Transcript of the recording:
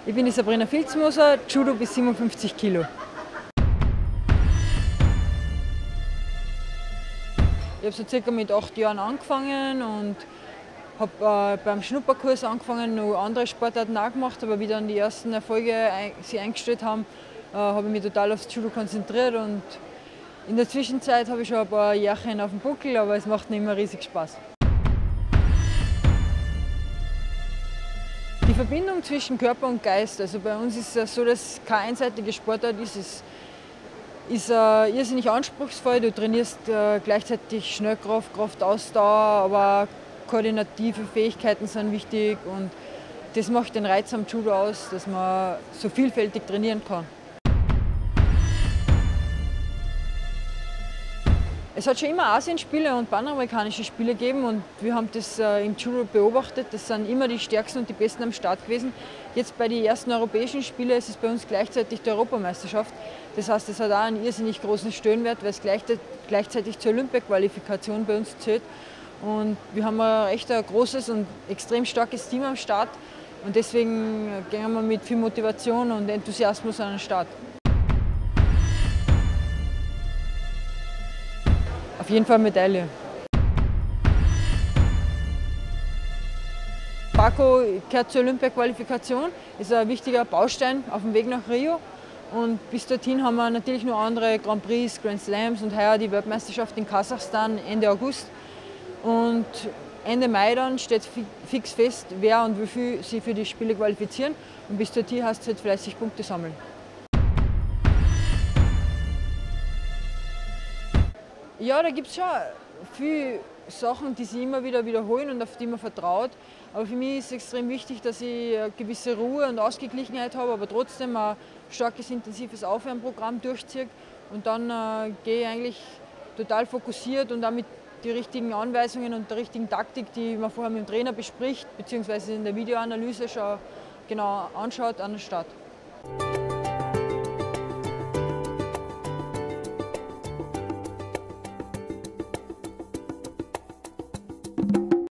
Ich bin die Sabrina Filzmoser, Judo bis 57 Kilo. Ich habe so circa mit 8 Jahren angefangen und habe beim Schnupperkurs angefangen, noch andere Sportarten auch gemacht, aber wie dann die ersten Erfolge sich eingestellt haben, habe ich mich total aufs Judo konzentriert und in der Zwischenzeit habe ich schon ein paar Jährchen auf dem Buckel, aber es macht nicht mehr riesig Spaß. Die Verbindung zwischen Körper und Geist, also bei uns ist es so, dass es keine einseitige Sportart ist. Es ist irrsinnig anspruchsvoll. Du trainierst gleichzeitig Schnellkraft, Kraftausdauer, aber koordinative Fähigkeiten sind wichtig und das macht den Reiz am Judo aus, dass man so vielfältig trainieren kann. Es hat schon immer Asienspiele und panamerikanische Spiele gegeben und wir haben das im Judo beobachtet. Das sind immer die Stärksten und die Besten am Start gewesen. Jetzt bei den ersten europäischen Spielen ist es bei uns gleichzeitig die Europameisterschaft. Das heißt, es hat auch einen irrsinnig großen Stellenwert, weil es gleichzeitig zur Olympia-Qualifikation bei uns zählt. Und wir haben echt ein großes und extrem starkes Team am Start. Und deswegen gehen wir mit viel Motivation und Enthusiasmus an den Start. Auf jeden Fall Medaille. Baku gehört zur Olympia-Qualifikation, ist ein wichtiger Baustein auf dem Weg nach Rio. Und bis dorthin haben wir natürlich noch andere Grand Prix, Grand Slams und heuer die Weltmeisterschaft in Kasachstan Ende August. Und Ende Mai dann steht fix fest, wer und wie viel sich für die Spiele qualifizieren. Und bis dorthin heißt es halt fleißig Punkte sammeln. Ja, da gibt es schon viele Sachen, die sich immer wieder wiederholen und auf die man vertraut. Aber für mich ist es extrem wichtig, dass ich eine gewisse Ruhe und Ausgeglichenheit habe, aber trotzdem ein starkes, intensives Aufwärmprogramm durchziehe. Und dann gehe ich eigentlich total fokussiert und auch mit den richtigen Anweisungen und der richtigen Taktik, die man vorher mit dem Trainer bespricht, beziehungsweise in der Videoanalyse schon genau anschaut, an den Start.